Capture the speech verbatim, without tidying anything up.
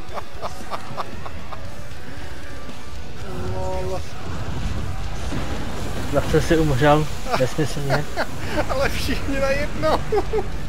Lol. Zase si umřel, nesmyslně. Ale všichni najednou.